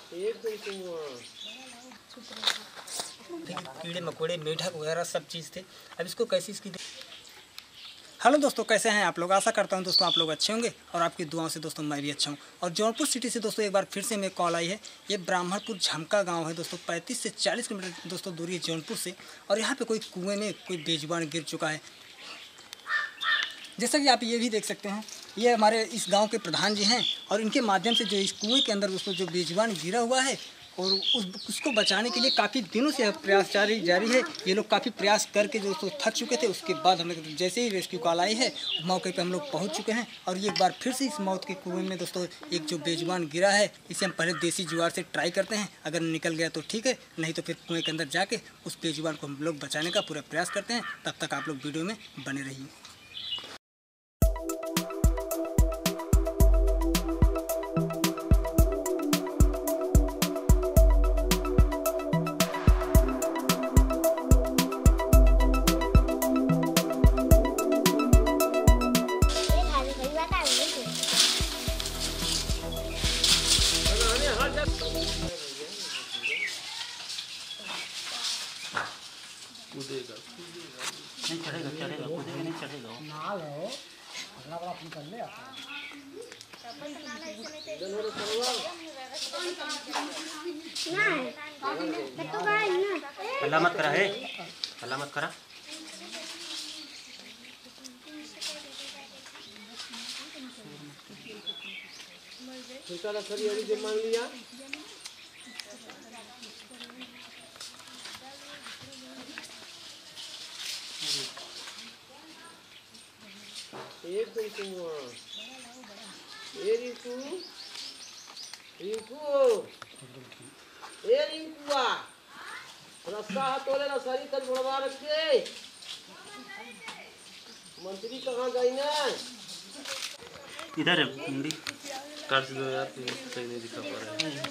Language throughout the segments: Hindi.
कीड़े मकोड़े मेढक वगैरह सब चीज़ थे। अब इसको कैसे इसकी हेलो दोस्तों, कैसे हैं आप लोग। आशा करता हूं दोस्तों आप लोग अच्छे होंगे और आपकी दुआओं से दोस्तों मैं भी अच्छा हूं। और जौनपुर सिटी से दोस्तों एक बार फिर से मेरे कॉल आई है। ये ब्राह्मणपुर झमका गांव है दोस्तों, 35 से 40 किलोमीटर दोस्तों दूरी है जौनपुर से। और यहाँ पे कोई कुएं में कोई बेजुबान गिर चुका है। जैसा कि आप ये भी देख सकते हैं, ये हमारे इस गांव के प्रधान जी हैं और इनके माध्यम से जो इस कुएं के अंदर दोस्तों जो बेजुबान गिरा हुआ है और उसको बचाने के लिए काफ़ी दिनों से प्रयास जारी है। ये लोग काफ़ी प्रयास करके दोस्तों थक चुके थे। उसके बाद हम लोग जैसे ही रेस्क्यू कॉल आई है मौके पे हम लोग पहुंच चुके हैं। और ये एक बार फिर से इस मौत के कुएं में दोस्तों एक जो बेजुबान गिरा है, इसे हम पहले देसी जुगाड़ से ट्राई करते हैं। अगर निकल गया तो ठीक है, नहीं तो फिर कुएँ के अंदर जाके उस बेजुबान को हम लोग बचाने का पूरा प्रयास करते हैं। तब तक आप लोग वीडियो में बने रहिए। कूदेगा नहीं चढ़ेगा कूदेगा नहीं चढ़ेगा। नाल हो बड़ा बड़ा फोन कर ले आता अल्लाह मत करा है, अल्लाह मत करा। मान लिया एक रिंकुआ रस्सा तोले रसारी तक भरवा रखे। मंत्री कहाँ गई ना? इधर है मुंडी काट दो यार, सही नहीं दिखा पा रहा है।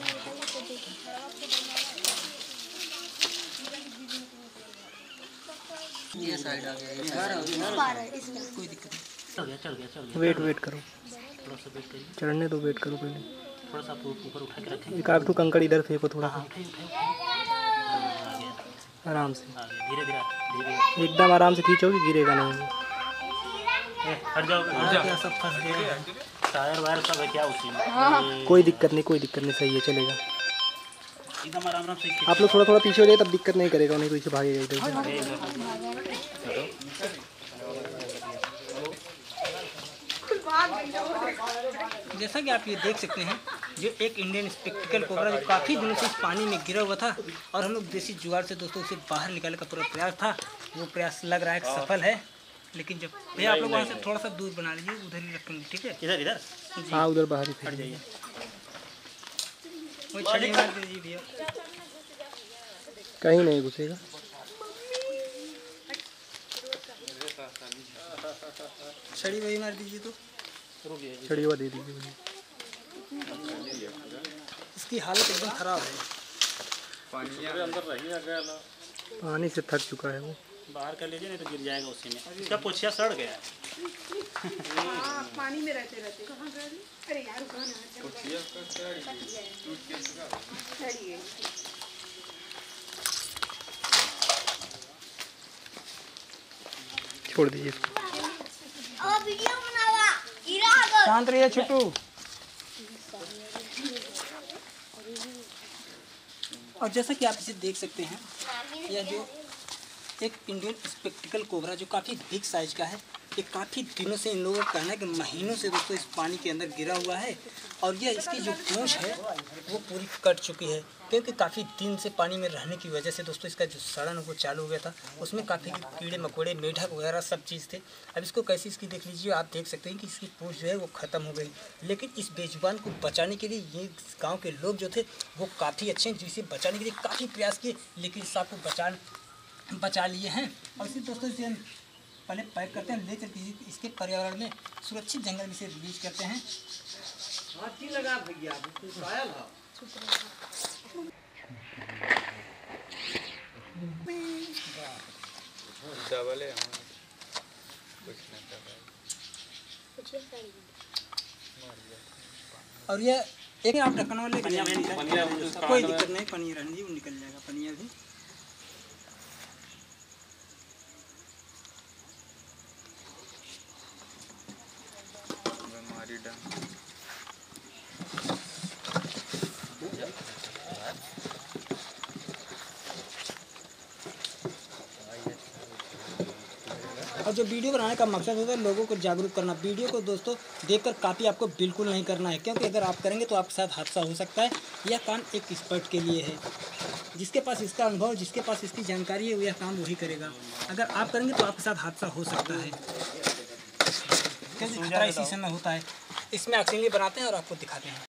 ये साइड आ गया, कोई दिक्कत नहीं। चढ़ गया। वेट करो, थोड़ा सा वेट करिए, चढ़ने दो, वेट करो पहले। थोड़ा सा ऊपर उठा के रखें। एक आध कंकड़ इधर फेंको थोड़ा सा, उठाइए आराम से, धीरे एकदम आराम से खींचोगे, गिरेगा नहीं। हट जाओ क्या सब फंस गया। टायर वायर सब है क्या उसी में? कोई दिक्कत नहीं, सही है, चलेगा। एकदम आराम से आप लोग थोड़ा पीछे हो जाए तब दिक्कत नहीं करेगा, नहीं तो इसे भागेगा इधर। जैसा कि आप ये देख सकते हैं, जो एक इंडियन स्पेक्टिकल कोबरा जो काफ़ी दिनों से इस पानी में गिरा हुआ था और हम लोग देसी जुगाड़ से दोस्तों उसे बाहर निकालने का पूरा प्रयास था। वो प्रयास लग रहा है कि सफल है। लेकिन जब भैया आप लोग वहाँ से थोड़ा सा दूर बना लीजिए, उधर ही रखेंगे, ठीक है? इधर हाँ, उधर बाहर ही हट जाइए। वो छड़ी मार दीजिए भैया, कहीं नहीं घुसेगा। छड़ी वही मार दीजिए तो छड़ी हुआ दे दीजिए। इसकी हालत एकदम खराब है। पानी से थक चुका है वो। बाहर कर लीजिए नहीं तो गिर जाएगा उसी में। इसका पोछिया सड़ गया है। पानी में रहते कहाँ गए? अरे यार छोड़ दीजिए। शांत रहिए छोटू। और जैसा कि आप इसे देख सकते हैं, यह जो एक इंडियन स्पेक्टिकल कोबरा जो काफ़ी बिग साइज का है, ये काफ़ी दिनों से इन लोगों का कहना है कि महीनों से दोस्तों इस पानी के अंदर गिरा हुआ है। और यह इसकी जो पूंछ है वो पूरी कट चुकी है, क्योंकि काफ़ी दिन से पानी में रहने की वजह से दोस्तों इसका जो सड़न वो चालू हो गया था। उसमें काफ़ी कीड़े मकोड़े मेढक वगैरह सब चीज़ थे। अब इसको कैसे इसकी देख लीजिए, आप देख सकते हैं कि इसकी पूंछ जो है वो ख़त्म हो गई। लेकिन इस बेजुबान को बचाने के लिए ये गाँव के लोग जो थे वो काफ़ी अच्छे हैं, जिसे बचाने के लिए काफ़ी प्रयास किए, लेकिन इस सांप को बचा लिए हैं। और इसी दोस्तों इसे हम पहले पैक करते हैं, ले चलते इसके पर्यावरण में सुरक्षित जंगल में से रिलीज करते हैं। हाथी लगा भैया, पायल है। डबल है और यह एक आप ढक्कन वाले पनिया में कोई दिक्कत नहीं, पनिया रहने दी, वो निकल जाएगा पनिया भी। और जो वीडियो बनाने का मकसद होता है लोगों को जागरूक करना। वीडियो को दोस्तों देखकर कॉपी आपको बिल्कुल नहीं करना है, क्योंकि अगर आप करेंगे तो आपके साथ हादसा हो सकता है। यह काम एक एक्सपर्ट के लिए है, जिसके पास इसका अनुभव, जिसके पास इसकी जानकारी है, वो यह काम वही करेगा। अगर आप करेंगे तो आपके साथ हादसा हो सकता है, क्योंकि खतरा इसी समय होता है। इसमें ऑक्सीजन बनाते हैं और आपको दिखाते हैं।